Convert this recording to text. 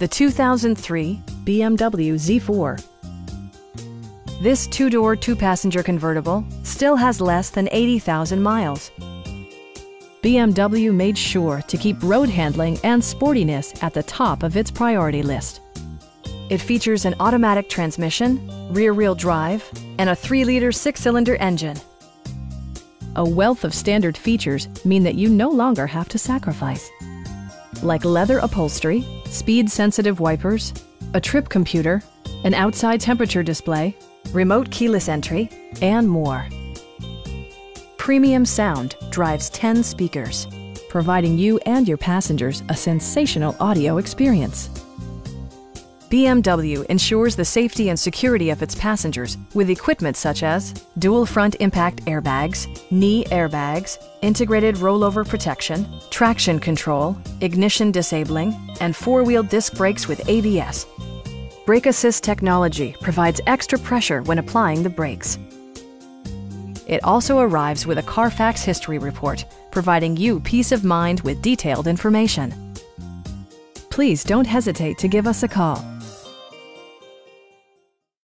the 2003 BMW Z4. This two-door, two-passenger convertible still has less than 80,000 miles. BMW made sure to keep road handling and sportiness at the top of its priority list. It features an automatic transmission, rear-wheel drive, and a 3-liter 6-cylinder engine. A wealth of standard features mean that you no longer have to sacrifice, like leather upholstery, speed-sensitive wipers, a trip computer, an outside temperature display, remote keyless entry, and more. Premium sound drives 10 speakers, providing you and your passengers a sensational audio experience. BMW ensures the safety and security of its passengers with equipment such as dual front impact airbags, knee airbags, integrated rollover protection, traction control, ignition disabling, and 4-wheel disc brakes with ABS. Brake Assist technology provides extra pressure when applying the brakes. It also arrives with a Carfax history report, providing you peace of mind with detailed information. Please don't hesitate to give us a call.